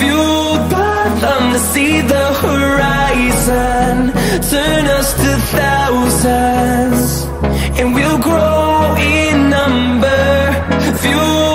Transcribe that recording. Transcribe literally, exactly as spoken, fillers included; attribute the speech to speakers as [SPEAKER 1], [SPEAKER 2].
[SPEAKER 1] fuel the them to see the horizon. Turn us to thousands, and we'll grow in number. Fuel